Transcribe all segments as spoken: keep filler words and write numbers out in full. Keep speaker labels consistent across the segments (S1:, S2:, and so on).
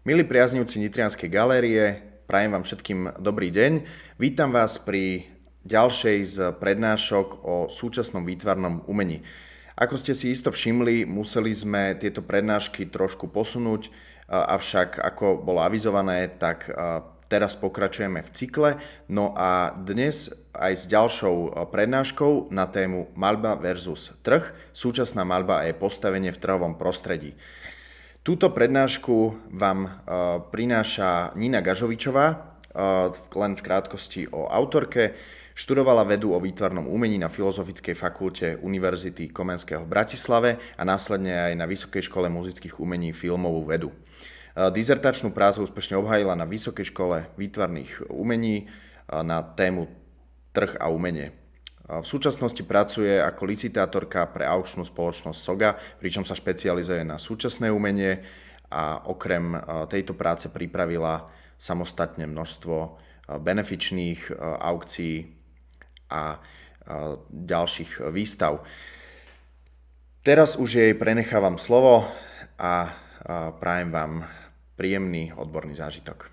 S1: Milí priaznivci Nitrianskej galérie, prajem vám všetkým dobrý deň. Vítam vás pri ďalšej z prednášok o súčasnom výtvarnom umení. Ako ste si isto všimli, museli sme tieto prednášky trošku posunúť, avšak ako bolo avizované, tak teraz pokračujeme v cykle. No a dnes aj s ďalšou prednáškou na tému maľba versus trh. Súčasná maľba a jej postavenie v trhovom prostredí. Túto prednášku vám prináša Nina Gažovičová, len v krátkosti o autorke. Študovala vedu o výtvarnom umení na Filozofickej fakulte Univerzity Komenského v Bratislave a následne aj na Vysokej škole muzických umení filmovú vedu. Dizertačnú prácu úspešne obhájila na Vysokej škole výtvarných umení na tému trh a umenie. V súčasnosti pracuje ako licitátorka pre aukčnú spoločnosť Soga, pričom sa špecializuje na súčasné umenie a okrem tejto práce pripravila samostatne množstvo benefičných aukcií a ďalších výstav. Teraz už jej prenechávam slovo a prajem vám príjemný odborný zážitok.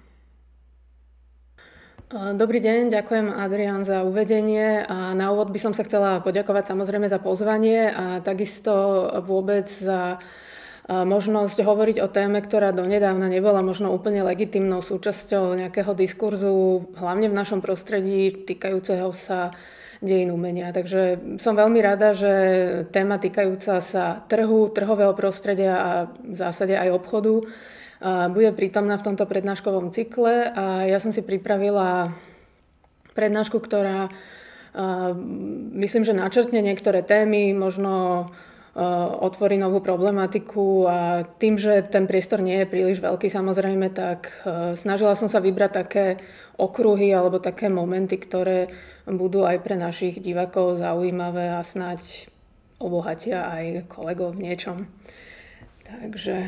S2: Dobrý deň, ďakujem Adrián za uvedenie a na úvod by som sa chcela poďakovať samozrejme za pozvanie a takisto vôbec za možnosť hovoriť o téme, ktorá donedávna nebola možno úplne legitímnou súčasťou nejakého diskurzu, hlavne v našom prostredí týkajúceho sa dejín umenia. Takže som veľmi rada, že téma týkajúca sa trhu, trhového prostredia a v zásade aj obchodu bude prítomná v tomto prednáškovom cykle a ja som si pripravila prednášku, ktorá myslím, že načrtne niektoré témy, možno otvorí novú problematiku a tým, že ten priestor nie je príliš veľký samozrejme, tak snažila som sa vybrať také okruhy alebo také momenty, ktoré budú aj pre našich divákov zaujímavé a snáď obohatia aj kolegov v niečom. Takže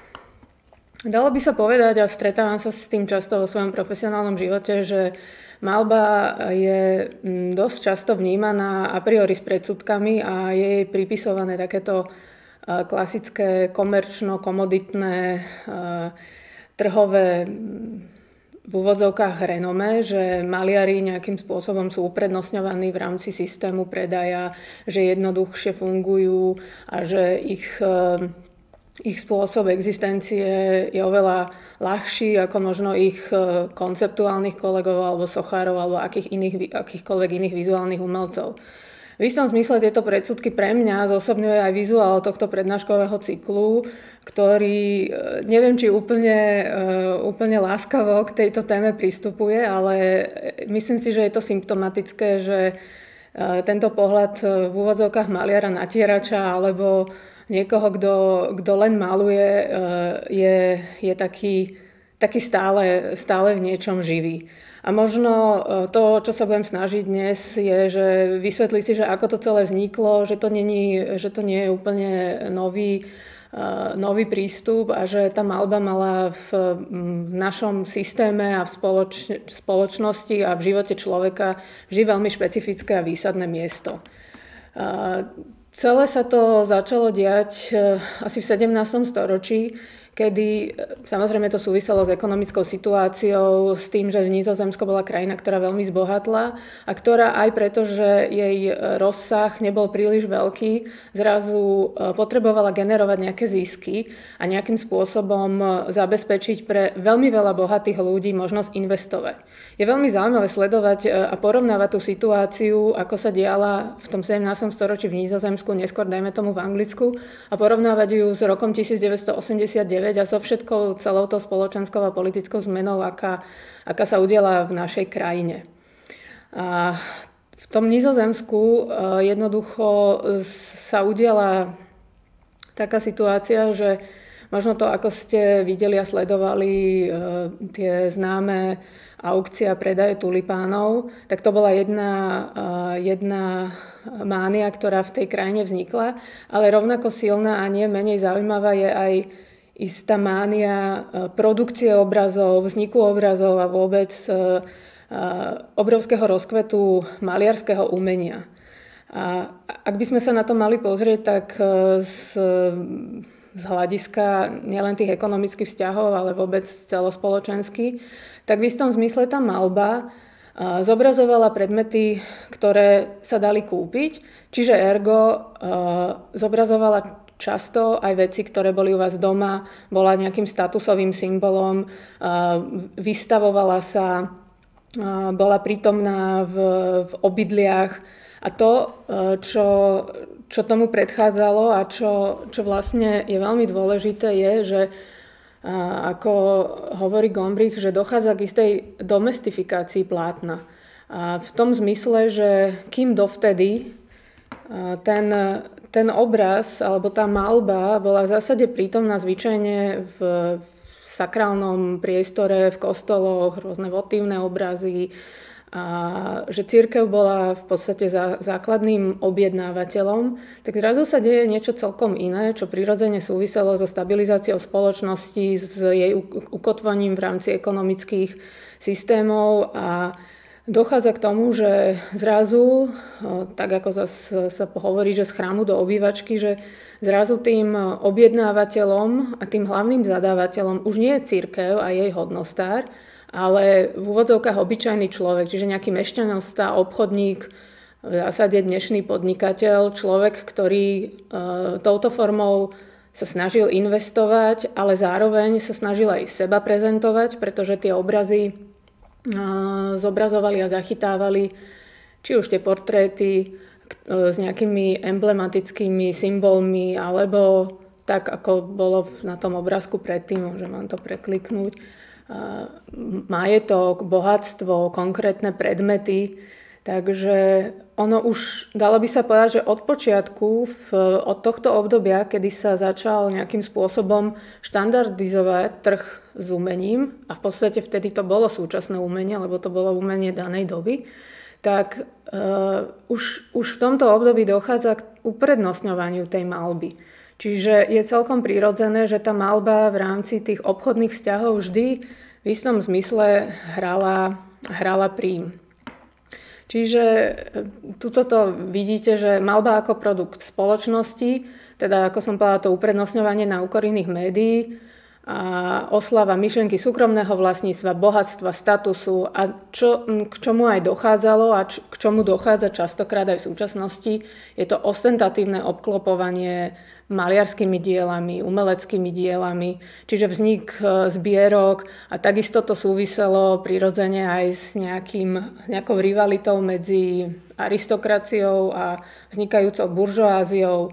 S2: dalo by sa povedať, a stretávam sa s tým často vo svojom profesionálnom živote, že maľba je dosť často vnímaná a priori s predsudkami a je jej pripisované takéto klasické komerčno-komoditné trhové v úvodzovkách renome, že maliari nejakým spôsobom sú uprednostňovaní v rámci systému predaja, že jednoduchšie fungujú a že ich Ich spôsob existencie je oveľa ľahší ako možno ich konceptuálnych kolegov alebo sochárov alebo akých iných, akýchkoľvek iných vizuálnych umelcov. V istom zmysle tieto predsudky pre mňa zosobňuje aj vizuál tohto prednáškového cyklu, ktorý neviem, či úplne, úplne láskavo k tejto téme pristupuje, ale myslím si, že je to symptomatické, že tento pohľad v úvodzovkách maliara natierača alebo niekoho, kto, kto len maluje, je, je taký, taký stále, stále v niečom živý. A možno to, čo sa budem snažiť dnes, je, že vysvetliť si, že ako to celé vzniklo, že to, není, že to nie je úplne nový, nový prístup a že tá maľba mala v, v našom systéme a v spoloč, spoločnosti a v živote človeka vždy veľmi špecifické a výsadné miesto. Celé sa to začalo diať asi v sedemnástom storočí, kedy samozrejme to súviselo s ekonomickou situáciou, s tým, že Nizozemsko bola krajina, ktorá veľmi zbohatla a ktorá aj preto, že jej rozsah nebol príliš veľký, zrazu potrebovala generovať nejaké zisky a nejakým spôsobom zabezpečiť pre veľmi veľa bohatých ľudí možnosť investovať. Je veľmi zaujímavé sledovať a porovnávať tú situáciu, ako sa diala v tom sedemnástom storočí v Nizozemsku, neskôr dajme tomu v Anglicku, a porovnávať ju s rokom devätnásťstoosemdesiatdeväť a so všetkou celou tou spoločenskou a politickou zmenou, aká, aká sa udiala v našej krajine. A v tom Nizozemsku jednoducho sa udiala taká situácia, že možno to, ako ste videli a sledovali tie známe aukcie a predaje tulipánov, tak to bola jedna, jedna mánia, ktorá v tej krajine vznikla, ale rovnako silná a nie menej zaujímavá je aj istá mánia produkcie obrazov, vzniku obrazov a vôbec obrovského rozkvetu maliarského umenia. A ak by sme sa na to mali pozrieť, tak z, z hľadiska nielen tých ekonomických vzťahov, ale vôbec celospoločenský, tak v istom zmysle tá maľba zobrazovala predmety, ktoré sa dali kúpiť, čiže ergo zobrazovala často aj veci, ktoré boli u vás doma, bola nejakým statusovým symbolom, vystavovala sa, bola prítomná v, v obydliach a to, čo, čo tomu predchádzalo a čo, čo vlastne je veľmi dôležité je, že ako hovorí Gombrich, že dochádza k istej domestifikácii plátna. A v tom zmysle, že kým dovtedy ten, ten obraz alebo tá maľba bola v zásade prítomná zvyčajne v, v sakrálnom priestore, v kostoloch, rôzne votívne obrazy, a že cirkev bola v podstate za, základným objednávateľom, tak zrazu sa deje niečo celkom iné, čo prirodzene súviselo so stabilizáciou spoločnosti, s jej ukotvaním v rámci ekonomických systémov a dochádza k tomu, že zrazu, tak ako zase sa hovorí, že z chrámu do obývačky, že zrazu tým objednávateľom a tým hlavným zadávateľom už nie je cirkev a jej hodnostár, ale v úvodzovkách obyčajný človek, čiže nejaký mešťanosta, obchodník, v zásade dnešný podnikateľ, človek, ktorý e, touto formou sa snažil investovať, ale zároveň sa snažil aj seba prezentovať, pretože tie obrazy e, zobrazovali a zachytávali či už tie portréty e, s nejakými emblematickými symbolmi, alebo tak, ako bolo na tom obrázku predtým, môžem vám to prekliknúť, majetok, bohatstvo, konkrétne predmety. Takže ono už, dalo by sa povedať, že od počiatku, v, od tohto obdobia, kedy sa začal nejakým spôsobom štandardizovať trh s umením, a v podstate vtedy to bolo súčasné umenie, lebo to bolo umenie danej doby, tak uh, už, už v tomto období dochádza k uprednostňovaniu tej maľby. Čiže je celkom prirodzené, že tá maľba v rámci tých obchodných vzťahov vždy v istom zmysle hrala, hrala príjm. Čiže tuto to vidíte, že maľba ako produkt spoločnosti, teda ako som povedala, to uprednostňovanie na úkor iných médií a oslava myšlienky súkromného vlastníctva, bohatstva, statusu a čo, k čomu aj dochádzalo a č, k čomu dochádza častokrát aj v súčasnosti, je to ostentatívne obklopovanie maliarskými dielami, umeleckými dielami, čiže vznik zbierok a takisto to súviselo prirodzene aj s nejakým, nejakou rivalitou medzi aristokraciou a vznikajúcou buržoáziou.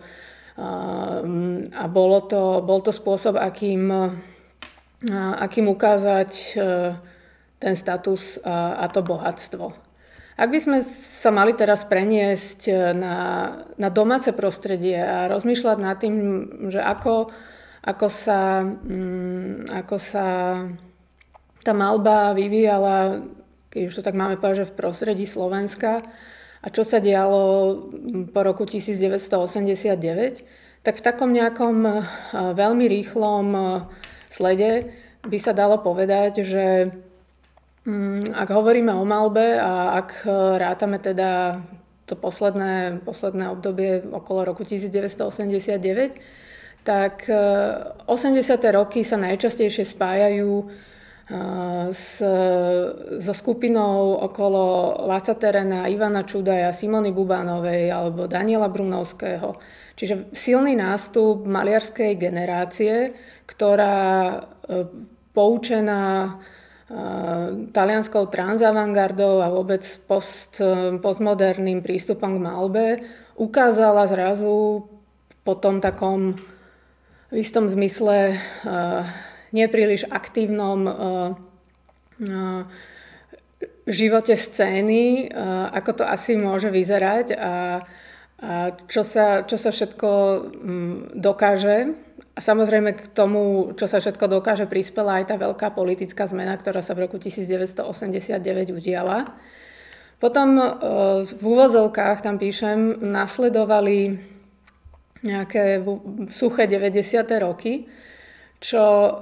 S2: A bolo to, bol to spôsob, akým, akým ukázať ten status a to bohatstvo. Ak by sme sa mali teraz preniesť na, na domáce prostredie a rozmýšľať nad tým, že ako, ako, sa, ako sa tá maľba vyvíjala, keď už to tak máme povedať, že v prostredí Slovenska, a čo sa dialo po roku devätnásťstoosemdesiatdeväť, tak v takom nejakom veľmi rýchlom slede by sa dalo povedať, že ak hovoríme o maľbe a ak rátame teda to posledné, posledné obdobie okolo roku devätnásťstoosemdesiatdeväť, tak osemdesiate roky sa najčastejšie spájajú S, so skupinou okolo Laca Terena, Ivana Čudaja, Simony Bubánovej alebo Daniela Brunovského. Čiže silný nástup maliarskej generácie, ktorá poučená talianskou transavantgardou a vôbec post, postmoderným prístupom k maľbe ukázala zrazu po tom takom v istom zmysle nepríliš aktívnom uh, uh, živote scény, uh, ako to asi môže vyzerať a, a čo, sa, čo sa všetko um, dokáže. A samozrejme k tomu, čo sa všetko dokáže, prispela aj tá veľká politická zmena, ktorá sa v roku devätnásťstoosemdesiatdeväť udiala. Potom uh, v úvozovkách, tam píšem, nasledovali nejaké suché deväťdesiate roky, čo e,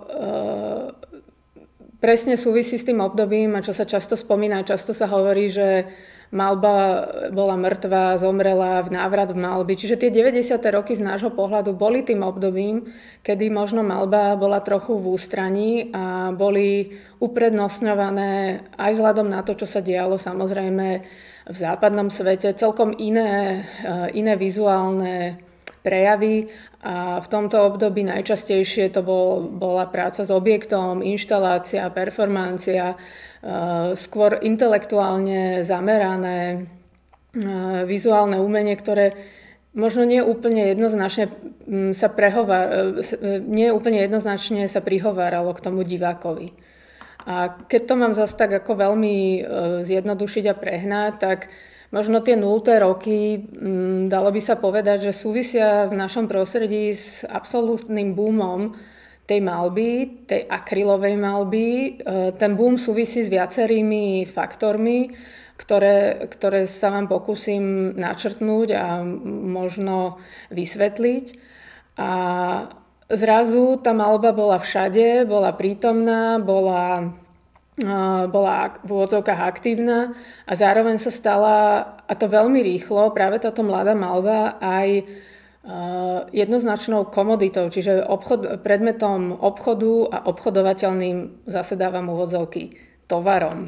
S2: presne súvisí s tým obdobím a čo sa často spomína, často sa hovorí, že Malba bola mŕtva, zomrela v návrat v malby. Čiže tie deväťdesiate roky z nášho pohľadu boli tým obdobím, kedy možno malba bola trochu v ústraní a boli uprednostňované aj vzhľadom na to, čo sa dialo samozrejme v západnom svete, celkom iné, iné vizuálne prejavy. A v tomto období najčastejšie to bol, bola práca s objektom, inštalácia, performancia, skôr intelektuálne zamerané vizuálne umenie, ktoré možno nie úplne jednoznačne sa prehovar, nie úplne jednoznačne sa prihováralo k tomu divákovi. A keď to mám zase tak ako veľmi zjednodušiť a prehnať, tak možno tie nulté roky, dalo by sa povedať, že súvisia v našom prostredí s absolútnym boomom tej malby, tej akrylovej malby. Ten boom súvisí s viacerými faktormi, ktoré, ktoré sa vám pokúsim načrtnúť a možno vysvetliť. A zrazu tá malba bola všade, bola prítomná, bola, bola v úvodzovkách aktívna a zároveň sa stala, a to veľmi rýchlo, práve táto mladá malba aj jednoznačnou komoditou, čiže obchod, predmetom obchodu a obchodovateľným, zase dávam úvodzovky, tovarom.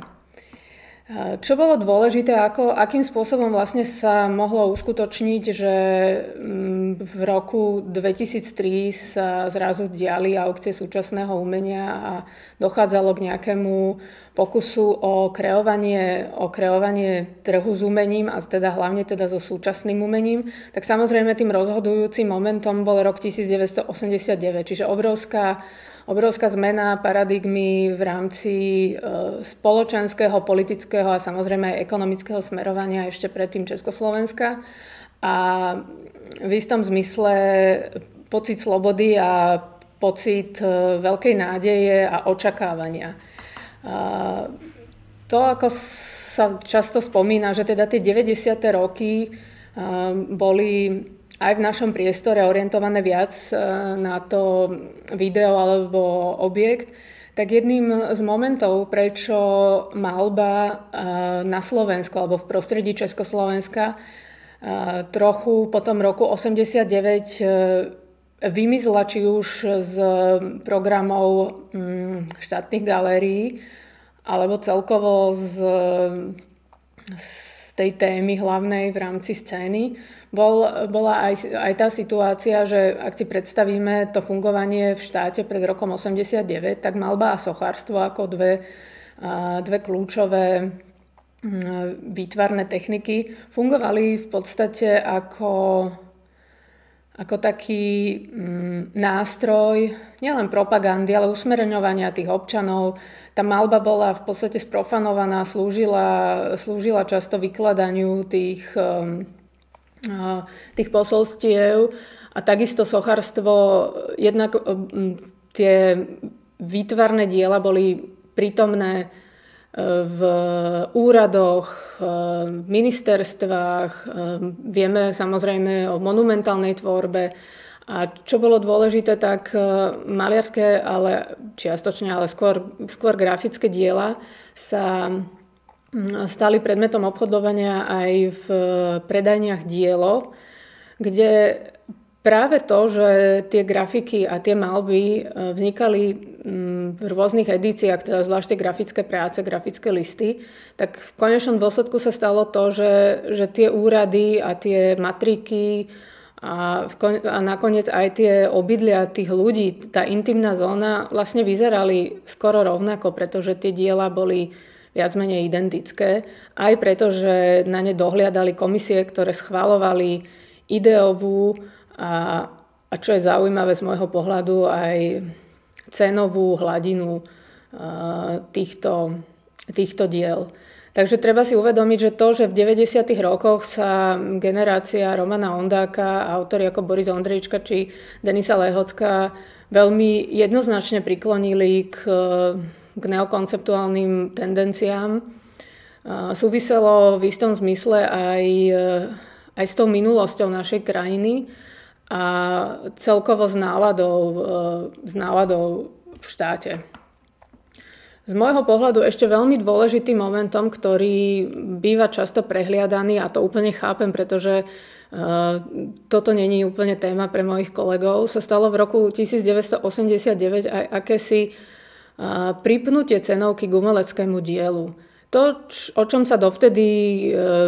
S2: Čo bolo dôležité, ako, akým spôsobom vlastne sa mohlo uskutočniť, že v roku dvetisíctri sa zrazu diali aukcie súčasného umenia a dochádzalo k nejakému pokusu o kreovanie, o kreovanie trhu s umením a teda hlavne teda so súčasným umením, tak samozrejme tým rozhodujúcim momentom bol rok devätnásťstoosemdesiatdeväť, čiže obrovská Obrovská zmena paradigmy v rámci spoločenského, politického a samozrejme aj ekonomického smerovania ešte predtým Československa. A v istom zmysle pocit slobody a pocit veľkej nádeje a očakávania. A to, ako sa často spomína, že teda tie deväťdesiate roky boli aj v našom priestore orientované viac na to video alebo objekt, tak jedným z momentov, prečo malba na Slovensku alebo v prostredí Československa trochu po tom roku osemdesiatdeväť vymizla či už z programov štátnych galérií alebo celkovo z, z tej témy hlavnej v rámci scény, Bol, bola aj, aj tá situácia, že ak si predstavíme to fungovanie v štáte pred rokom osemdesiatdeväť, tak malba a sochárstvo ako dve, dve kľúčové výtvarné techniky fungovali v podstate ako, ako taký nástroj nielen propagandy, ale usmerňovania tých občanov. Tá malba bola v podstate sprofanovaná, slúžila, slúžila často vykladaniu tých tých posolstiev a takisto sochárstvo, jednak tie výtvarné diela boli prítomné v úradoch, v ministerstvách, vieme samozrejme o monumentálnej tvorbe a čo bolo dôležité, tak maliarské, ale čiastočne, ale skôr, skôr grafické diela sa stali predmetom obchodovania aj v predajniach dielo, kde práve to, že tie grafiky a tie malby vznikali v rôznych edíciách, teda zvlášť grafické práce, grafické listy, tak v konečnom dôsledku sa stalo to, že, že tie úrady a tie matriky a, v, a nakoniec aj tie obydlia tých ľudí, tá intimná zóna vlastne vyzerali skoro rovnako, pretože tie diela boli viac menej identické, aj preto, že na ne dohliadali komisie, ktoré schvaľovali ideovú a, a čo je zaujímavé z môjho pohľadu, aj cenovú hladinu týchto, týchto diel. Takže treba si uvedomiť, že to, že v deväťdesiatych rokoch sa generácia Romana Ondáka, autori ako Boris Ondrejčka či Denisa Lehocká veľmi jednoznačne priklonili k k neokonceptuálnym tendenciám. Súviselo v istom zmysle aj, aj s tou minulosťou našej krajiny a celkovo s náladou, s náladou v štáte. Z môjho pohľadu ešte veľmi dôležitým momentom, ktorý býva často prehliadaný, a to úplne chápem, pretože uh, toto není úplne téma pre mojich kolegov, sa stalo v roku devätnásťstoosemdesiatdeväť aj akési uh, pripnutie cenovky k umeleckému dielu. To, o čom sa dovtedy uh,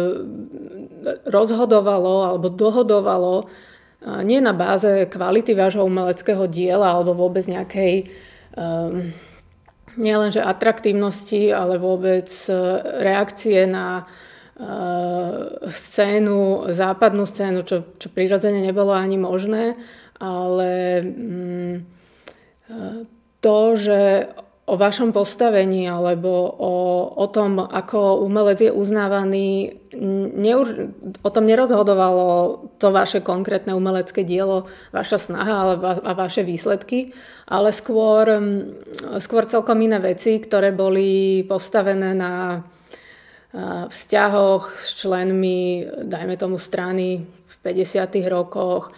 S2: rozhodovalo alebo dohodovalo, uh, nie na báze kvality vášho umeleckého diela alebo vôbec nejakej um, nie lenže atraktívnosti, ale vôbec reakcie na uh, scénu, západnú scénu, čo, čo prirodzene nebolo ani možné, ale um, to, že o vašom postavení alebo o, o tom, ako umelec je uznávaný, neur, o tom nerozhodovalo to vaše konkrétne umelecké dielo, vaša snaha ale, a vaše výsledky, ale skôr, skôr celkom iné veci, ktoré boli postavené na vzťahoch s členmi, dajme tomu, strany v päťdesiatych rokoch,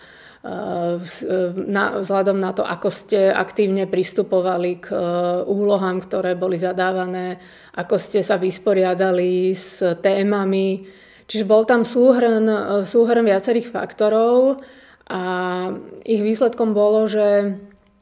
S2: vzhľadom na to, ako ste aktívne pristupovali k úlohám, ktoré boli zadávané, ako ste sa vysporiadali s témami. Čiže bol tam súhrn, súhrn viacerých faktorov a ich výsledkom bolo, že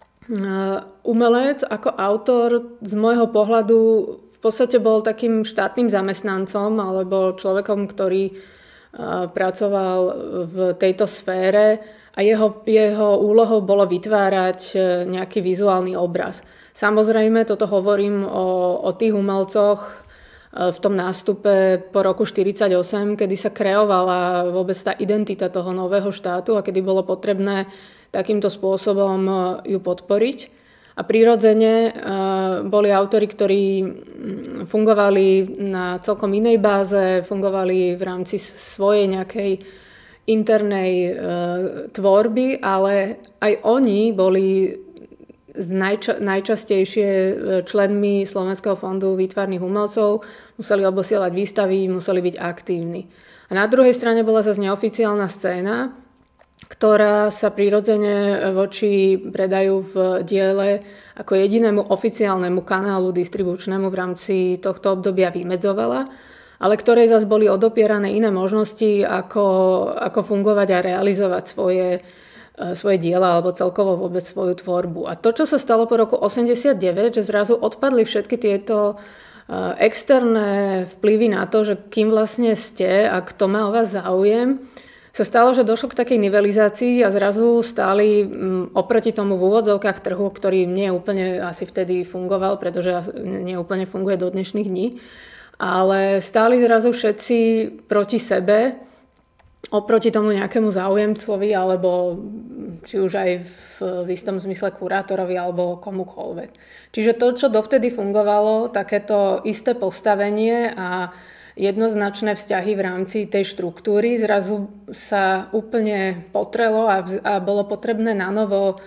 S2: umelec ako autor z môjho pohľadu v podstate bol takým štátnym zamestnancom alebo človekom, ktorý pracoval v tejto sfére a jeho, jeho úlohou bolo vytvárať nejaký vizuálny obraz. Samozrejme, toto hovorím o, o tých umelcoch v tom nástupe po roku štyridsaťosem, kedy sa kreovala vôbec tá identita toho nového štátu a kedy bolo potrebné takýmto spôsobom ju podporiť. A prirodzene boli autori, ktorí fungovali na celkom inej báze, fungovali v rámci svojej nejakej internej e, tvorby, ale aj oni boli najča- najčastejšie členmi Slovenského fondu výtvarných umelcov, museli obosielať výstavy, museli byť aktívni. A na druhej strane bola zase neoficiálna scéna, ktorá sa prirodzene voči predaju v diele ako jedinému oficiálnemu kanálu distribučnému v rámci tohto obdobia vymedzovala, ale ktorej zase boli odopierané iné možnosti, ako, ako fungovať a realizovať svoje, svoje diela alebo celkovo vôbec svoju tvorbu. A to, čo sa stalo po roku osemdesiatdeväť, že zrazu odpadli všetky tieto externé vplyvy na to, že kým vlastne ste a kto má o vás záujem, sa stalo, že došlo k takej nivelizácii a zrazu stáli oproti tomu v úvodzovkách trhu, ktorý nie úplne asi vtedy fungoval, pretože nie úplne funguje do dnešných dní. Ale stáli zrazu všetci proti sebe, oproti tomu nejakému záujemcovi, alebo či už aj v, v istom zmysle kurátorovi, alebo komukoľvek. Čiže to, čo dovtedy fungovalo, takéto isté postavenie a jednoznačné vzťahy v rámci tej štruktúry, zrazu sa úplne potrelo a, a bolo potrebné nanovo,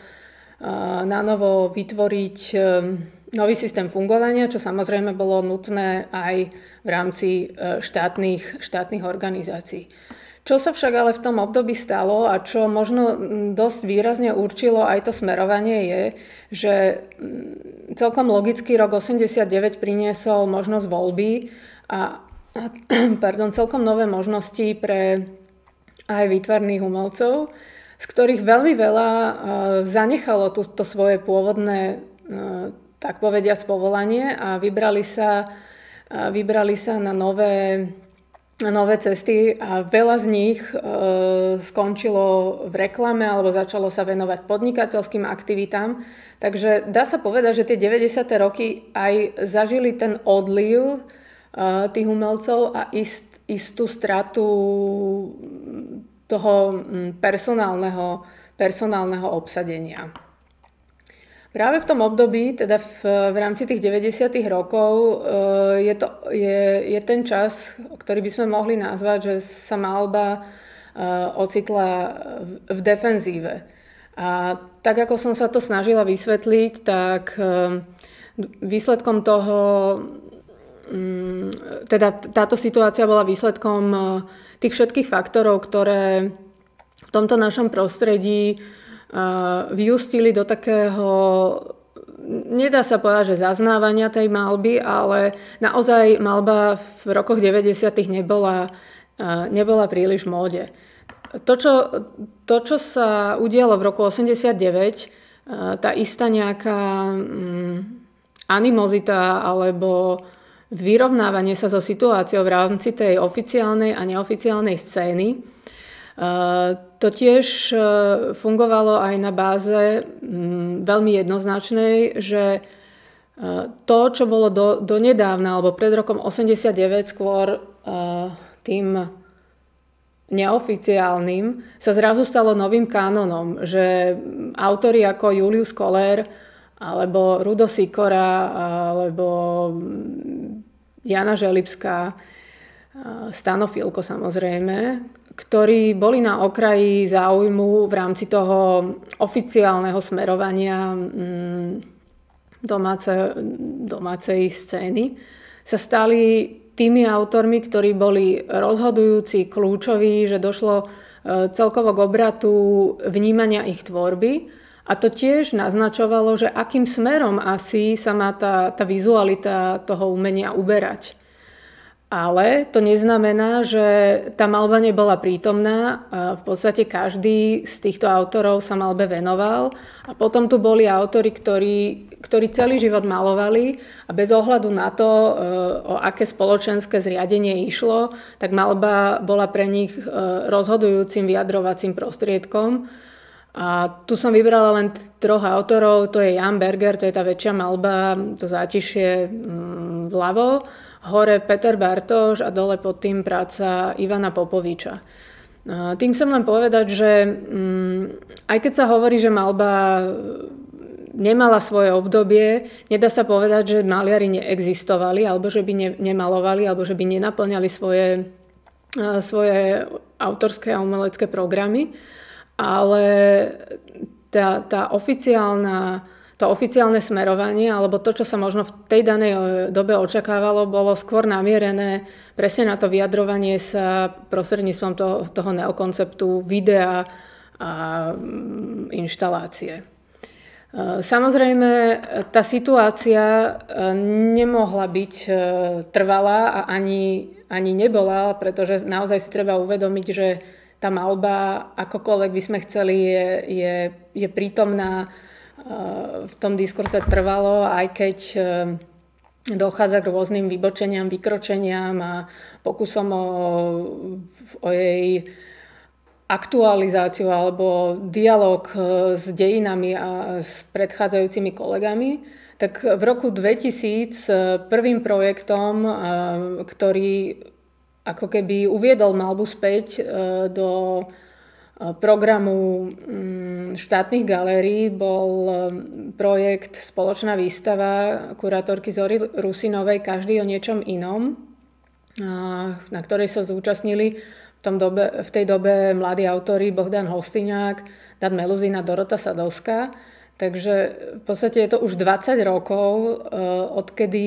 S2: nanovo vytvoriť nový systém fungovania, čo samozrejme bolo nutné aj v rámci štátnych, štátnych organizácií. Čo sa však ale v tom období stalo a čo možno dosť výrazne určilo aj to smerovanie je, že celkom logicky rok osemdesiatdeväť priniesol možnosť voľby a, a pardon, celkom nové možnosti pre aj výtvarných umelcov, z ktorých veľmi veľa zanechalo to, to svoje pôvodné, tak povediac, povolanie a vybrali sa, vybrali sa na nové, na nové cesty a veľa z nich e, skončilo v reklame alebo začalo sa venovať podnikateľským aktivitám. Takže dá sa povedať, že tie deväťdesiate roky aj zažili ten odliv e, tých umelcov a ist, istú stratu toho personálneho, personálneho obsadenia. Práve v tom období, teda v, v rámci tých deväťdesiatych rokov, je, to, je, je ten čas, ktorý by sme mohli nazvať, že sa maľba ocitla v, v defenzíve. A tak, ako som sa to snažila vysvetliť, tak výsledkom toho, teda táto situácia bola výsledkom tých všetkých faktorov, ktoré v tomto našom prostredí vyústili do takého nedá sa povedať, že zaznávania tej malby, ale naozaj malba v rokoch deväťdesiatych nebola, nebola príliš v móde. To čo, to, čo sa udialo v roku osemdesiatdeväť, tá istá nejaká animozita alebo vyrovnávanie sa so situáciou v rámci tej oficiálnej a neoficiálnej scény, to tiež fungovalo aj na báze veľmi jednoznačnej, že to, čo bolo do, do nedávna alebo pred rokom osemdesiatdeväť skôr tým neoficiálnym, sa zrazu stalo novým kánonom, že autori ako Julius Koller alebo Rudo Sikora alebo Jana Želibská, Stano Filko samozrejme, ktorí boli na okraji záujmu v rámci toho oficiálneho smerovania domáce, domácej scény, sa stali tými autormi, ktorí boli rozhodujúci, kľúčoví, že došlo celkovo k obratu vnímania ich tvorby. A to tiež naznačovalo, že akým smerom asi sa má tá, tá vizualita toho umenia uberať. Ale to neznamená, že tá malba nebola prítomná. V podstate každý z týchto autorov sa malbe venoval. A potom tu boli autori, ktorí ktorí celý život malovali a bez ohľadu na to, o aké spoločenské zriadenie išlo, tak malba bola pre nich rozhodujúcim vyjadrovacím prostriedkom. A tu som vybrala len troch autorov, to je Jan Berger, to je tá väčšia malba, to zátišie vľavo, hore Peter Bartoš a dole pod tým práca Ivana Popoviča. Tým chcem len povedať, že aj keď sa hovorí, že malba nemala svoje obdobie, nedá sa povedať, že maliari neexistovali, alebo že by ne, nemalovali, alebo že by nenaplňali svoje, svoje autorské a umelecké programy. Ale tá, tá oficiálna, to oficiálne smerovanie, alebo to, čo sa možno v tej danej dobe očakávalo, bolo skôr namierené presne na to vyjadrovanie sa prostredníctvom toho, toho neokonceptu videa a inštalácie. Samozrejme, tá situácia nemohla byť trvalá a ani, ani nebola, pretože naozaj si treba uvedomiť, že tá malba, akokoľvek by sme chceli, je, je, je prítomná v tom diskurze trvalo, aj keď dochádza k rôznym vybočeniam, vykročeniam a pokusom o, o jej aktualizáciu alebo dialog s dejinami a s predchádzajúcimi kolegami, tak v roku dvetisíc prvým projektom, ktorý ako keby uviedol malbu späť do programu štátnych galérií, bol projekt Spoločná výstava kurátorky Zory Rusinovej Každý o niečom inom, na ktorej sa zúčastnili V, tom dobe, v tej dobe mladí autori Bohdan Hostiňák, Dan Meluzina, Dorota Sadovská. Takže v podstate je to už dvadsať rokov, odkedy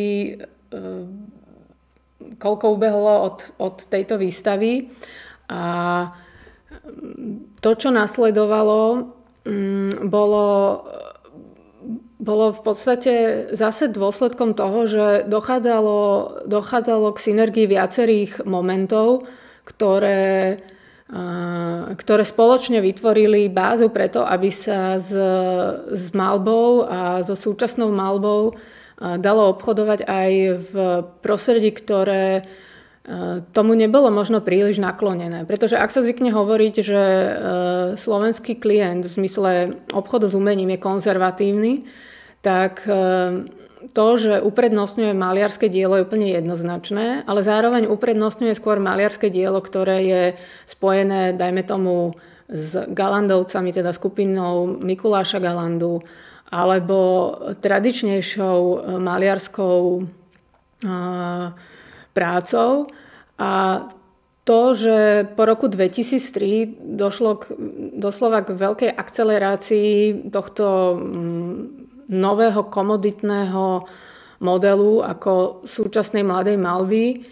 S2: koľko ubehlo od, od tejto výstavy. A to, čo nasledovalo, bolo, bolo v podstate zase dôsledkom toho, že dochádzalo, dochádzalo k synergii viacerých momentov, Ktoré, ktoré spoločne vytvorili bázu preto, aby sa s, s malbou a so súčasnou malbou dalo obchodovať aj v prostredí, ktoré tomu nebolo možno príliš naklonené. Pretože ak sa zvykne hovoriť, že slovenský klient v zmysle obchodu s umením je konzervatívny, tak to, že uprednostňuje maliarské dielo, je úplne jednoznačné, ale zároveň uprednostňuje skôr maliarské dielo, ktoré je spojené, dajme tomu, s Galandovcami, teda skupinou Mikuláša Galandu, alebo tradičnejšou maliarskou prácou. A to, že po roku dvetisíctri došlo k, doslova k veľkej akcelerácii tohto nového komoditného modelu ako súčasnej mladej malby,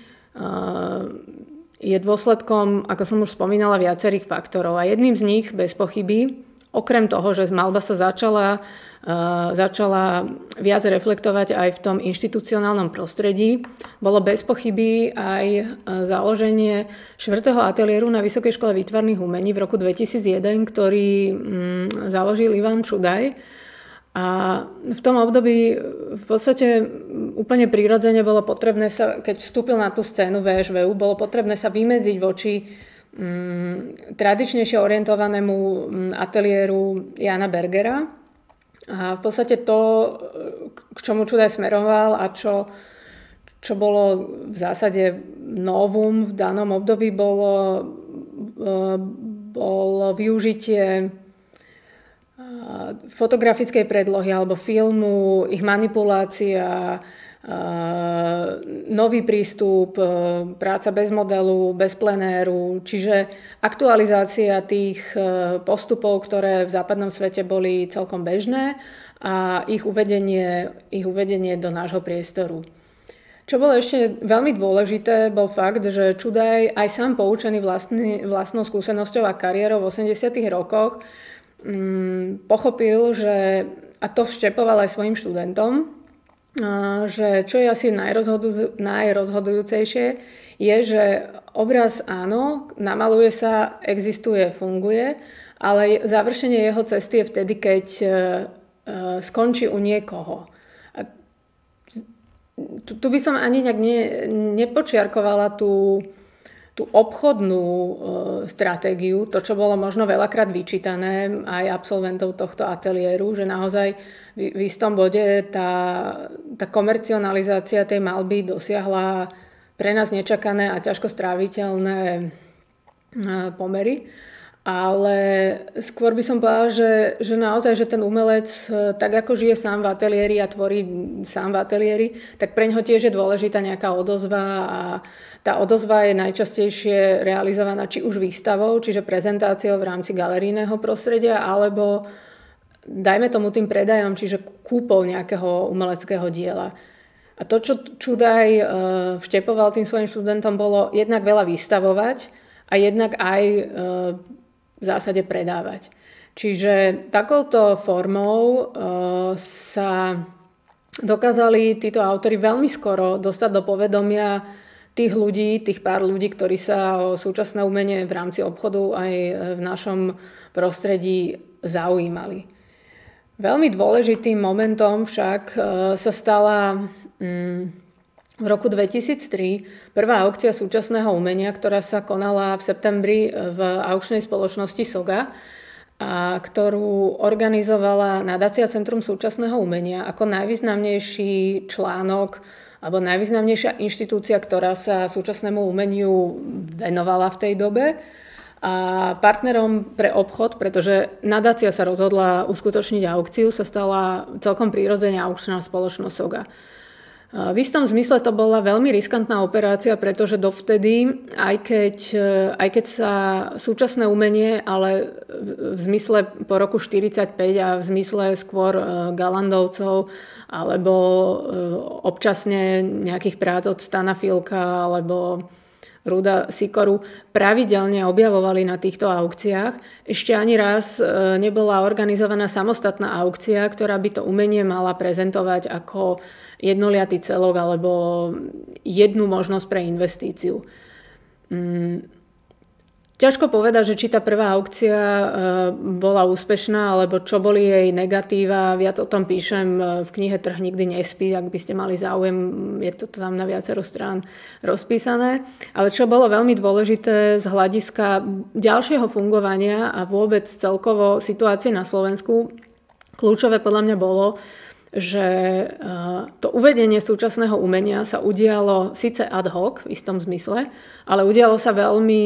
S2: je dôsledkom, ako som už spomínala, viacerých faktorov. A jedným z nich bez pochyby okrem toho, že malba sa začala, začala viac reflektovať aj v tom inštitucionálnom prostredí, bolo bez pochyby aj založenie štvrtého ateliéru na Vysokej škole výtvarných umení v roku dvetisícjeden, ktorý založil Ivan Čudaj. A v tom období v podstate úplne prirodzene bolo potrebné sa, keď vstúpil na tú scénu vé eš vé ú, bolo potrebné sa vymedziť voči tradičnejšie orientovanému ateliéru Jana Bergera. A v podstate to, k čomu Čudaj smeroval a čo, čo bolo v zásade novum v danom období, bolo, bolo využitie fotografickej predlohy alebo filmu, ich manipulácia, nový prístup, práca bez modelu, bez plenéru, čiže aktualizácia tých postupov, ktoré v západnom svete boli celkom bežné a ich uvedenie, ich uvedenie do nášho priestoru. Čo bolo ešte veľmi dôležité, bol fakt, že Čudaj aj sám poučený vlastný, vlastnou skúsenosťou a kariérou v osemdesiatych rokoch mm, pochopil, že, a to vštepoval aj svojim študentom, že čo je asi najrozhodu, najrozhodujúcejšie, je, že obraz áno, namaluje sa, existuje, funguje, ale završenie jeho cesty je vtedy, keď skončí u niekoho. A tu, tu by som ani nejak ne, nepočiarkovala tú, tú obchodnú e, stratégiu, to, čo bolo možno veľakrát vyčítané aj absolventov tohto ateliéru, že naozaj v, v istom bode tá, tá komercionalizácia tej malby dosiahla pre nás nečakané a ťažko stráviteľné e, pomery. Ale skôr by som povedala, že, že naozaj, že ten umelec, tak ako žije sám v ateliéri a tvorí sám v ateliéri, tak pre ňoho tiež je dôležitá nejaká odozva a tá odozva je najčastejšie realizovaná či už výstavou, čiže prezentáciou v rámci galerijného prostredia, alebo dajme tomu tým predajom, čiže kúpou nejakého umeleckého diela. A to, čo Čudaj vštepoval tým svojim študentom, bolo jednak veľa vystavovať a jednak aj v zásade predávať. Čiže takouto formou e, sa dokázali títo autori veľmi skoro dostať do povedomia tých ľudí, tých pár ľudí, ktorí sa o súčasné umenie v rámci obchodu aj v našom prostredí zaujímali. Veľmi dôležitým momentom však e, sa stala mm, v roku dvetisíctri prvá aukcia súčasného umenia, ktorá sa konala v septembri v aukčnej spoločnosti Soga, a ktorú organizovala Nadácia Centrum súčasného umenia ako najvýznamnejší článok alebo najvýznamnejšia inštitúcia, ktorá sa súčasnému umeniu venovala v tej dobe. A partnerom pre obchod, pretože nadácia sa rozhodla uskutočniť aukciu, sa stala celkom prirodzene aukčná spoločnosť Soga. V istom zmysle to bola veľmi riskantná operácia, pretože dovtedy, aj keď, aj keď sa súčasné umenie, ale v zmysle po roku štyridsaťpäť a v zmysle skôr Galandovcov alebo občasne nejakých prác od Stana Filka alebo Ruda Sikoru pravidelne objavovali na týchto aukciách. Ešte ani raz nebola organizovaná samostatná aukcia, ktorá by to umenie mala prezentovať ako jednoliatý celok alebo jednu možnosť pre investíciu. Ťažko povedať, že či tá prvá aukcia bola úspešná, alebo čo boli jej negatíva. Viac o tom píšem v knihe Trh nikdy nespí, ak by ste mali záujem, je to tam na viacero strán rozpísané. Ale čo bolo veľmi dôležité z hľadiska ďalšieho fungovania a vôbec celkovo situácie na Slovensku, kľúčové podľa mňa bolo, že to uvedenie súčasného umenia sa udialo síce ad hoc v istom zmysle, ale udialo sa veľmi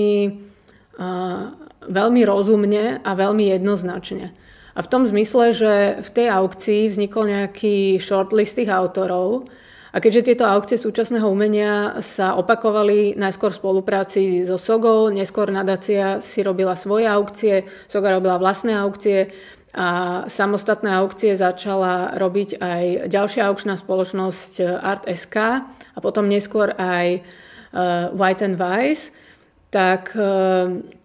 S2: veľmi rozumne a veľmi jednoznačne. A v tom zmysle, že v tej aukcii vznikol nejaký shortlist tých autorov a keďže tieto aukcie súčasného umenia sa opakovali najskôr v spolupráci so Sogou, neskôr nadácia si robila svoje aukcie, Soga robila vlastné aukcie a samostatné aukcie začala robiť aj ďalšia aukčná spoločnosť Art bodka es ká a potom neskôr aj White and Weiss. Tak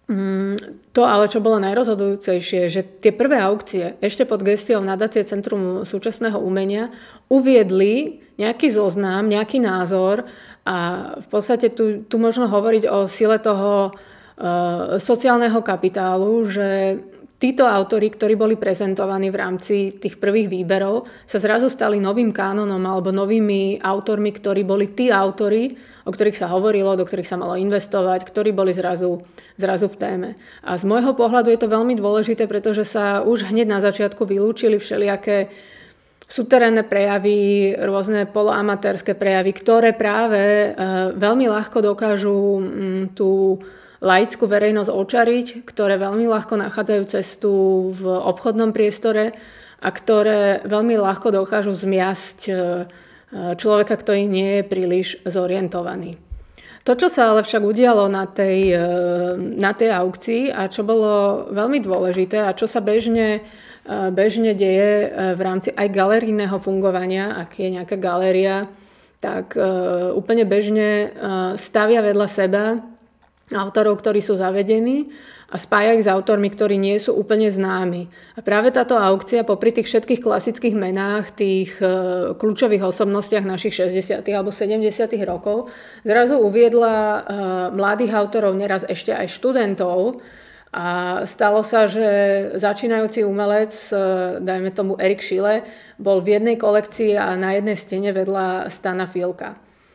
S2: To ale, čo bolo najrozhodujúcejšie, že tie prvé aukcie ešte pod gestiou nadácie Centrum súčasného umenia uviedli nejaký zoznam, nejaký názor a v podstate tu, tu možno hovoriť o sile toho uh, sociálneho kapitálu, že títo autori, ktorí boli prezentovaní v rámci tých prvých výberov, sa zrazu stali novým kánonom alebo novými autormi, ktorí boli tí autori, o ktorých sa hovorilo, do ktorých sa malo investovať, ktorí boli zrazu, zrazu v téme. A z môjho pohľadu je to veľmi dôležité, pretože sa už hneď na začiatku vylúčili všelijaké súterénne prejavy, rôzne poloamatérske prejavy, ktoré práve veľmi ľahko dokážu tú laickú verejnosť očariť, ktoré veľmi ľahko nachádzajú cestu v obchodnom priestore a ktoré veľmi ľahko dokážu zmiasť človeka, ktorý nie je príliš zorientovaný. To, čo sa ale však udialo na tej, na tej aukcii a čo bolo veľmi dôležité a čo sa bežne, bežne deje v rámci aj galerijného fungovania, ak je nejaká galéria, tak úplne bežne stavia vedľa seba autorov, ktorí sú zavedení a spája ich s autormi, ktorí nie sú úplne známi. A práve táto aukcia popri tých všetkých klasických menách, tých e, kľúčových osobnostiach našich šesťdesiatych alebo sedemdesiatych rokov zrazu uviedla e, mladých autorov, neraz ešte aj študentov. A stalo sa, že začínajúci umelec, e, dajme tomu Erik Schiele, bol v jednej kolekcii a na jednej stene vedľa Stana Filka.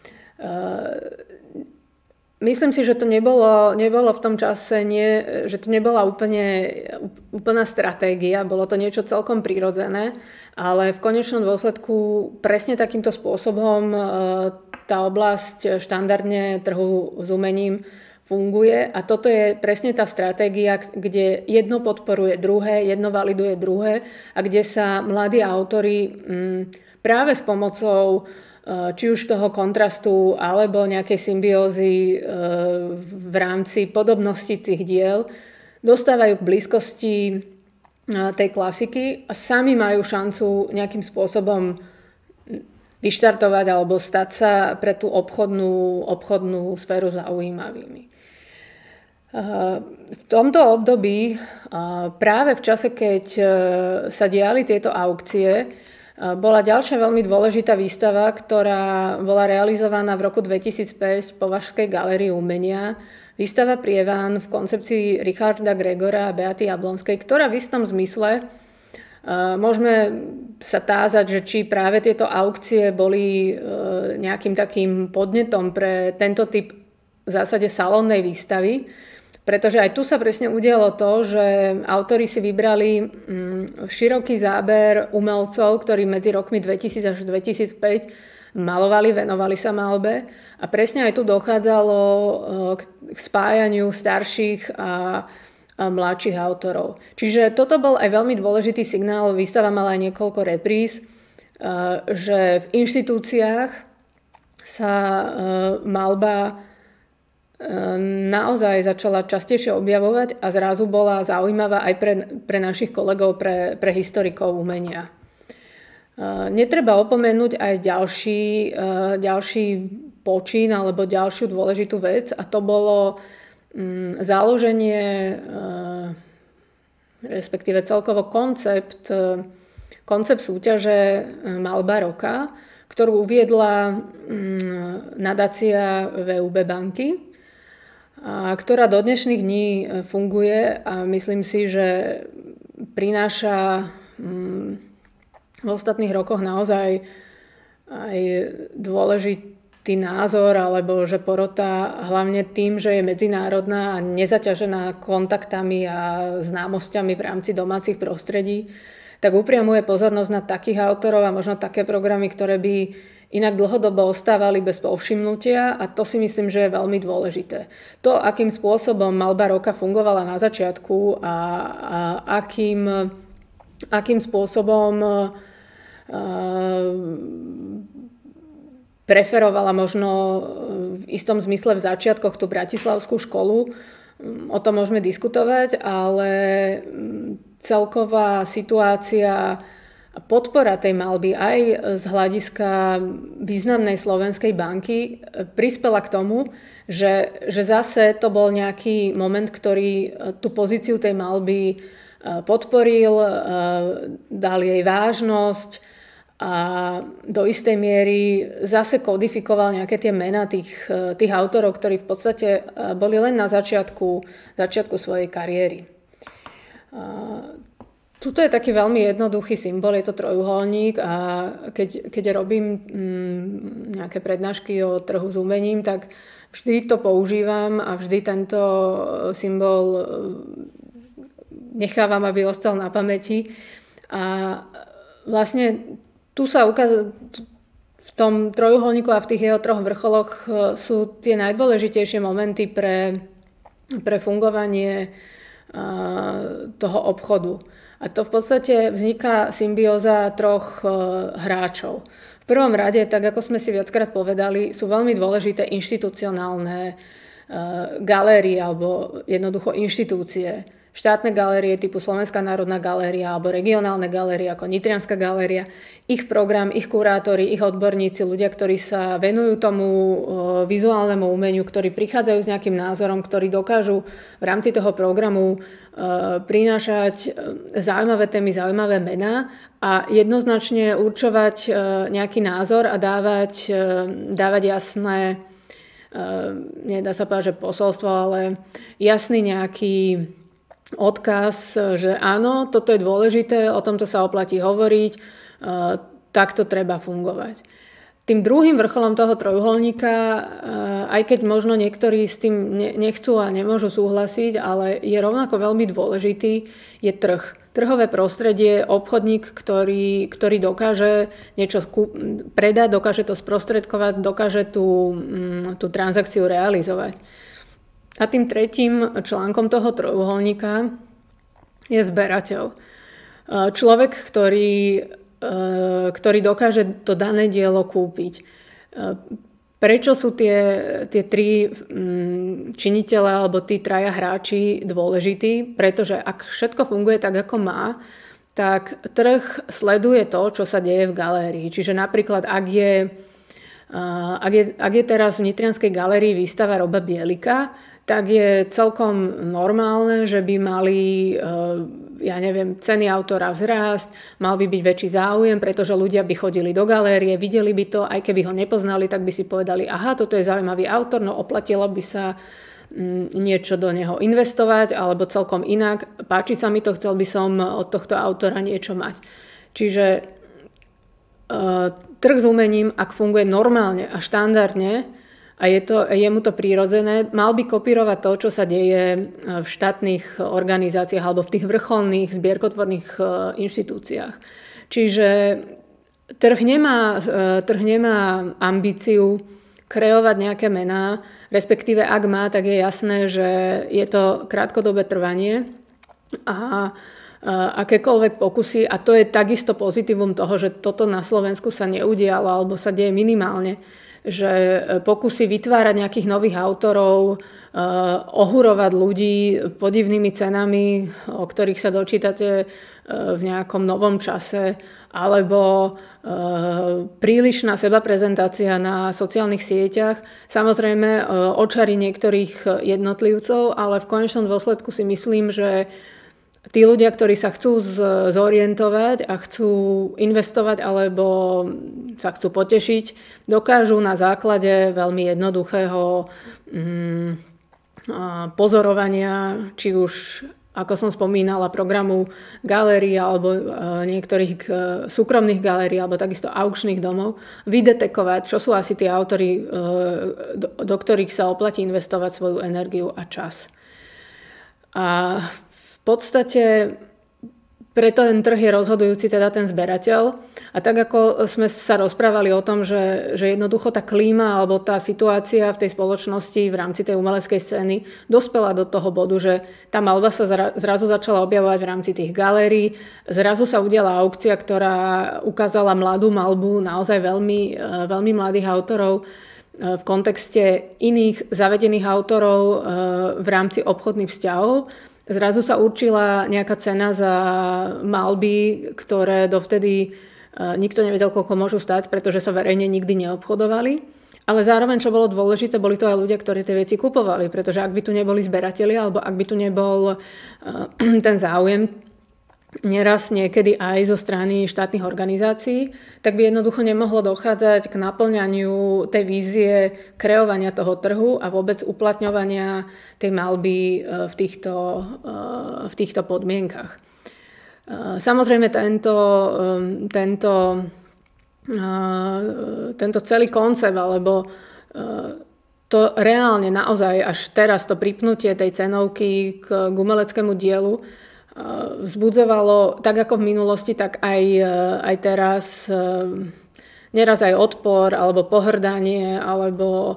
S2: E, Myslím si, že to nebolo, nebolo v tom čase, nie, že to nebola úplne, úplná stratégia, bolo to niečo celkom prirodzené, ale v konečnom dôsledku presne takýmto spôsobom tá oblasť štandardne trhu s umením funguje a toto je presne tá stratégia, kde jedno podporuje druhé, jedno validuje druhé a kde sa mladí autori práve s pomocou či už toho kontrastu alebo nejakej symbiózy v rámci podobnosti tých diel dostávajú k blízkosti tej klasiky a sami majú šancu nejakým spôsobom vyštartovať alebo stať sa pre tú obchodnú, obchodnú sféru zaujímavými. V tomto období, práve v čase, keď sa diali tieto aukcie, bola ďalšia veľmi dôležitá výstava, ktorá bola realizovaná v roku dvetisícpäť v Považskej galérii umenia. Výstava Prievan v koncepcii Richarda Gregora a Beaty Jablonskej, ktorá v istom zmysle môžeme sa tázať, že či práve tieto aukcie boli nejakým takým podnetom pre tento typ v zásade salónnej výstavy. Pretože aj tu sa presne udialo to, že autori si vybrali široký záber umelcov, ktorí medzi rokmi dvetisíc až dvetisícpäť malovali, venovali sa malbe. A presne aj tu dochádzalo k spájaniu starších a mladších autorov. Čiže toto bol aj veľmi dôležitý signál. Výstava mala aj niekoľko repríz, že v inštitúciách sa malba naozaj začala častejšie objavovať a zrazu bola zaujímavá aj pre, pre našich kolegov, pre, pre historikov umenia. Netreba opomenúť aj ďalší, ďalší počín alebo ďalšiu dôležitú vec a to bolo založenie, respektíve celkovo koncept, koncept súťaže Malba roka, ktorú uviedla nadácia vé ú bé banky, a ktorá do dnešných dní funguje a myslím si, že prináša v ostatných rokoch naozaj aj dôležitý názor, alebo že porota hlavne tým, že je medzinárodná a nezaťažená kontaktami a známosťami v rámci domácich prostredí, tak upriamuje pozornosť na takých autorov a možno také programy, ktoré by inak dlhodobo ostávali bez povšimnutia a to si myslím, že je veľmi dôležité. To, akým spôsobom Malba roka fungovala na začiatku a, a akým, akým spôsobom a, preferovala možno v istom zmysle v začiatkoch tú bratislavskú školu, o tom môžeme diskutovať, ale celková situácia podpora tej maľby aj z hľadiska významnej slovenskej banky prispela k tomu, že, že zase to bol nejaký moment, ktorý tú pozíciu tej maľby podporil, dal jej vážnosť a do istej miery zase kodifikoval nejaké tie mená tých, tých autorov, ktorí v podstate boli len na začiatku, začiatku svojej kariéry. Tuto je taký veľmi jednoduchý symbol, je to trojuholník a keď, keď robím nejaké prednášky o trhu s umením, tak vždy to používam a vždy tento symbol nechávam, aby ostal na pamäti. A vlastne tu sa ukazuje, v tom trojuholníku a v tých jeho troch vrcholoch sú tie najdôležitejšie momenty pre, pre fungovanie toho obchodu. A to v podstate vzniká symbióza troch hráčov. V prvom rade, tak ako sme si viackrát povedali, sú veľmi dôležité inštitucionálne galérie alebo jednoducho inštitúcie. Štátne galérie typu Slovenská národná galéria alebo regionálne galérie ako Nitrianska galéria. Ich program, ich kurátori, ich odborníci, ľudia, ktorí sa venujú tomu vizuálnemu umeniu, ktorí prichádzajú s nejakým názorom, ktorí dokážu v rámci toho programu prinášať zaujímavé témy, zaujímavé mená a jednoznačne určovať nejaký názor a dávať, dávať jasné, nedá sa povedať, že posolstvo, ale jasný nejaký odkaz, že áno, toto je dôležité, o tomto sa oplatí hovoriť, takto treba fungovať. Tým druhým vrcholom toho trojuholníka, aj keď možno niektorí s tým nechcú a nemôžu súhlasiť, ale je rovnako veľmi dôležitý, je trh. Trhové prostredie, obchodník, ktorý, ktorý dokáže niečo predať, dokáže to sprostredkovať, dokáže tú, tú transakciu realizovať. A tým tretím článkom toho trojuholníka je zberateľ. Človek, ktorý, ktorý dokáže to dané dielo kúpiť. Prečo sú tie, tie tri činiteľe alebo tí traja hráči dôležití? Pretože ak všetko funguje tak, ako má, tak trh sleduje to, čo sa deje v galérii. Čiže napríklad, ak je, ak je, ak je teraz v Nitrianskej galérii výstava Roba Bielika, tak je celkom normálne, že by mali, ja neviem, ceny autora vzrásť, mal by byť väčší záujem, pretože ľudia by chodili do galérie, videli by to, aj keby ho nepoznali, tak by si povedali, aha, toto je zaujímavý autor, no oplatilo by sa niečo do neho investovať, alebo celkom inak, páči sa mi to, chcel by som od tohto autora niečo mať. Čiže trh s umením, ak funguje normálne a štandardne, a je, to, je mu to prírodzené, mal by kopírovať to, čo sa deje v štátnych organizáciách alebo v tých vrcholných zbierkotvorných inštitúciách. Čiže trh nemá, trh nemá ambíciu kreovať nejaké mená, respektíve ak má, tak je jasné, že je to krátkodobé trvanie a akékoľvek pokusy, a to je takisto pozitívum toho, že toto na Slovensku sa neudialo alebo sa deje minimálne, že pokusy vytvárať nejakých nových autorov, ohurovať ľudí podivnými cenami, o ktorých sa dočítate v nejakom novom čase, alebo prílišná sebaprezentácia na sociálnych sieťach. Samozrejme očarí niektorých jednotlivcov, ale v konečnom dôsledku si myslím, že tí ľudia, ktorí sa chcú zorientovať a chcú investovať alebo sa chcú potešiť, dokážu na základe veľmi jednoduchého pozorovania, či už, ako som spomínala, programu galérií alebo niektorých súkromných galérií alebo takisto aukčných domov, vydetekovať, čo sú asi tie autory, do ktorých sa oplatí investovať svoju energiu a čas. A v podstate preto ten trh je rozhodujúci, teda ten zberateľ. A tak ako sme sa rozprávali o tom, že, že jednoducho tá klíma alebo tá situácia v tej spoločnosti v rámci tej umeleckej scény dospela do toho bodu, že tá maľba sa zrazu začala objavovať v rámci tých galérií. Zrazu sa udiala aukcia, ktorá ukázala mladú maľbu, naozaj veľmi, veľmi mladých autorov v kontexte iných zavedených autorov v rámci obchodných vzťahov. Zrazu sa určila nejaká cena za malby, ktoré dovtedy nikto nevedel, koľko môžu stať, pretože sa verejne nikdy neobchodovali. Ale zároveň, čo bolo dôležité, boli to aj ľudia, ktorí tie veci kupovali, pretože ak by tu neboli zberatelia, alebo ak by tu nebol ten záujem, neraz niekedy aj zo strany štátnych organizácií, tak by jednoducho nemohlo dochádzať k naplňaniu tej vízie kreovania toho trhu a vôbec uplatňovania tej malby v týchto, v týchto podmienkach. Samozrejme, tento, tento, tento celý koncept, alebo to reálne naozaj až teraz to pripnutie tej cenovky k umeleckému dielu vzbudzovalo tak ako v minulosti, tak aj, aj teraz neraz aj odpor, alebo pohrdanie, alebo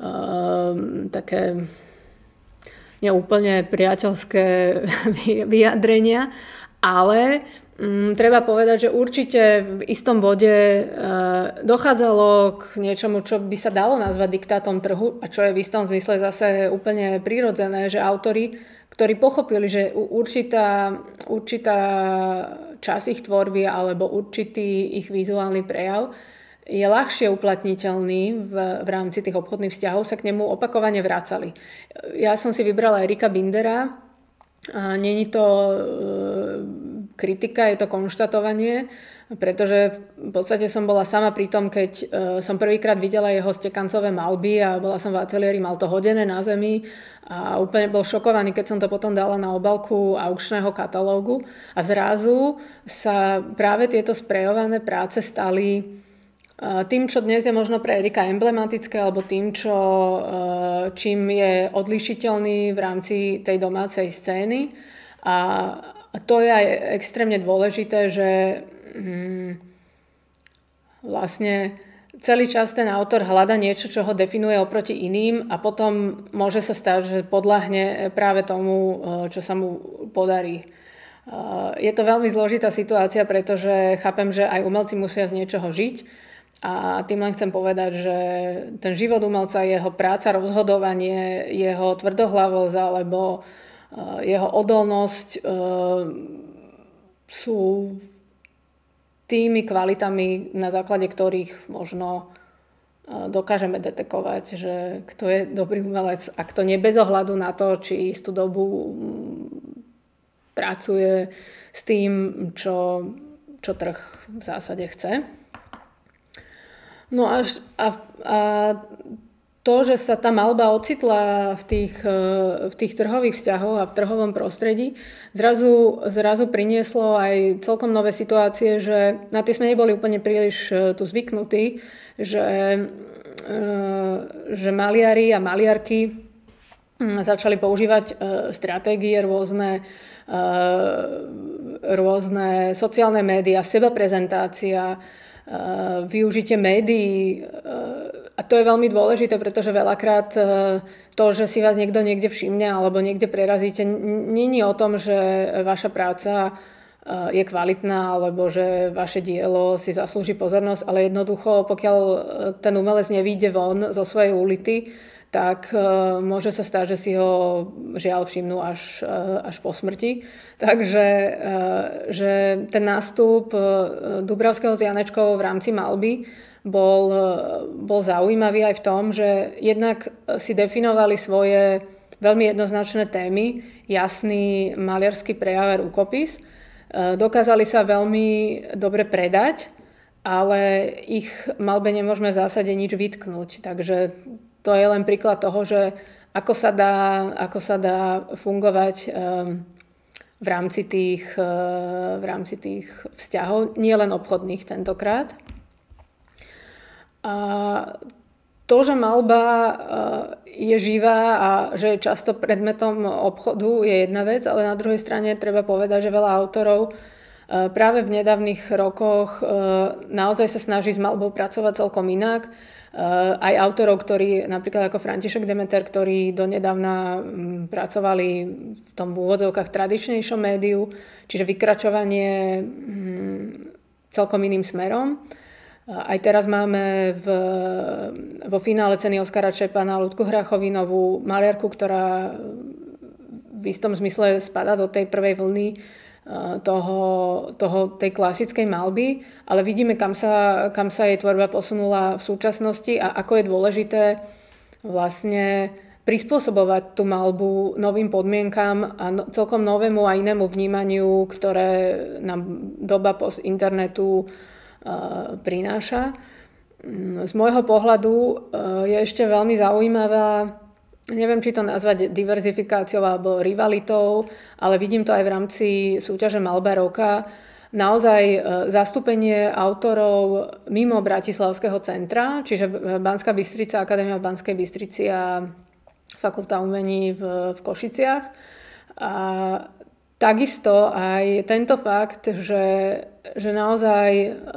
S2: také neúplne priateľské vyjadrenia. Ale um, treba povedať, že určite v istom bode uh, dochádzalo k niečomu, čo by sa dalo nazvať diktátom trhu a čo je v istom zmysle zase úplne prirodzené, že autori, ktorí pochopili, že určitá, určitá časť ich tvorby alebo určitý ich vizuálny prejav je ľahšie uplatniteľný v, v rámci tých obchodných vzťahov, sa k nemu opakovane vracali. Ja som si vybrala Erika Bindera. Není to kritika, je to konštatovanie, pretože v podstate som bola sama pri tom, keď som prvýkrát videla jeho stekancové malby a bola som v ateliéri, mal to hodené na zemi a úplne bol šokovaný, keď som to potom dala na obálku aukčného katalógu a zrazu sa práve tieto sprejované práce stali tým, čo dnes je možno pre Erika emblematické, alebo tým, čo, čím je odlišiteľný v rámci tej domácej scény. A to je aj extrémne dôležité, že hm, vlastne celý čas ten autor hľada niečo, čo ho definuje oproti iným a potom môže sa stať, že podľahne práve tomu, čo sa mu podarí. Je to veľmi zložitá situácia, pretože chápem, že aj umelci musia z niečoho žiť. A tým len chcem povedať, že ten život umelca, jeho práca, rozhodovanie, jeho tvrdohlavosť alebo jeho odolnosť sú tými kvalitami, na základe ktorých možno dokážeme detekovať, že kto je dobrý umelec a kto nie, bez ohľadu na to, či istú dobu pracuje s tým, čo, čo trh v zásade chce. No a, a, a to, že sa tá malba ocitla v tých, v tých trhových vzťahoch a v trhovom prostredí, zrazu, zrazu prinieslo aj celkom nové situácie, že na tie sme neboli úplne príliš tu zvyknutí, že, že maliari a maliarky začali používať stratégie rôzne, rôzne sociálne médiá, sebaprezentácia, využitie médií. A to je veľmi dôležité, pretože veľakrát to, že si vás niekto niekde všimne alebo niekde prerazíte, nie je o tom, že vaša práca je kvalitná alebo že vaše dielo si zaslúži pozornosť, ale jednoducho, pokiaľ ten umelec nevyjde von zo svojej ulity, tak môže sa stať, že si ho žiaľ všimnú až, až po smrti. Takže že ten nástup Dubravského s Janečkou v rámci malby bol, bol zaujímavý aj v tom, že jednak si definovali svoje veľmi jednoznačné témy, jasný maliarský prejav a rukopis. Dokázali sa veľmi dobre predať, ale ich malbe nemôžeme v zásade nič vytknúť. Takže to je len príklad toho, že ako sa dá, ako sa dá fungovať v rámci tých, v rámci tých vzťahov, nie len obchodných tentokrát. A to, že malba je živá a že je často predmetom obchodu, je jedna vec, ale na druhej strane treba povedať, že veľa autorov práve v nedávnych rokoch naozaj sa snaží s malbou pracovať celkom inak. Aj autorov, ktorí napríklad ako František Demeter, ktorí donedávna pracovali v tom v úvodzovkách tradičnejšom médiu, čiže vykračovanie celkom iným smerom. Aj teraz máme v, vo finále ceny Oskara Čepana Ľudku Hrachovinovú, maliarku, ktorá v istom zmysle spadá do tej prvej vlny toho, toho, tej klasickej malby, ale vidíme, kam sa, kam sa jej tvorba posunula v súčasnosti a ako je dôležité vlastne prispôsobovať tú malbu novým podmienkam a no, celkom novému a inému vnímaniu, ktoré nám doba post internetu uh, prináša. Z môjho pohľadu uh, je ešte veľmi zaujímavá, neviem, či to nazvať diverzifikáciou alebo rivalitou, ale vidím to aj v rámci súťaže Malba roka. Naozaj zastúpenie autorov mimo Bratislavského centra, čiže Banská Bystrica, Akadémia v Banskej Bystrici a Fakulta umení v, v Košiciach. A takisto aj tento fakt, že, že naozaj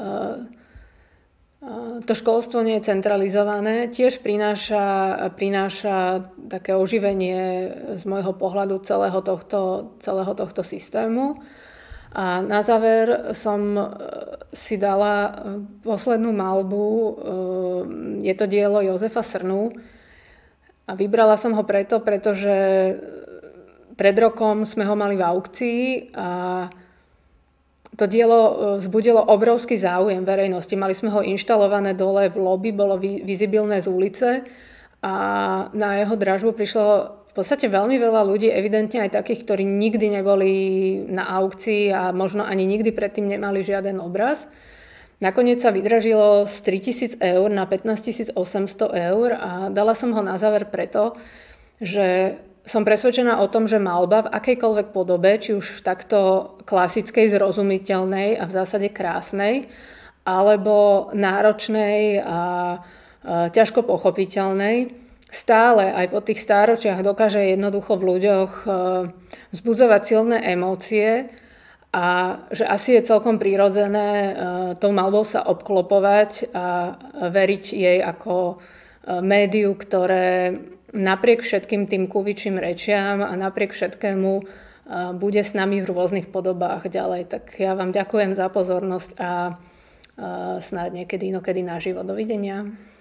S2: to školstvo nie je centralizované, tiež prináša, prináša také oživenie z môjho pohľadu celého tohto, celého tohto systému. A na záver som si dala poslednú malbu, je to dielo Jozefa Srnu a vybrala som ho preto, pretože pred rokom sme ho mali v aukcii a to dielo vzbudilo obrovský záujem verejnosti. Mali sme ho inštalované dole v lobby, bolo vizibilné z ulice a na jeho dražbu prišlo v podstate veľmi veľa ľudí, evidentne aj takých, ktorí nikdy neboli na aukcii a možno ani nikdy predtým nemali žiaden obraz. Nakoniec sa vydražilo z tritisíc eur na pätnásťtisíc osemsto eur a dala som ho na záver preto, že som presvedčená o tom, že malba v akejkoľvek podobe, či už v takto klasickej, zrozumiteľnej a v zásade krásnej, alebo náročnej a, a ťažko pochopiteľnej, stále aj po tých stáročiach dokáže jednoducho v ľuďoch vzbudzovať silné emócie a že asi je celkom prirodzené tou malbou sa obklopovať a veriť jej ako médiu, ktoré napriek všetkým tým kuvičím rečiam a napriek všetkému bude s nami v rôznych podobách ďalej. Tak ja vám ďakujem za pozornosť a snáď niekedy inokedy naživo. Dovidenia.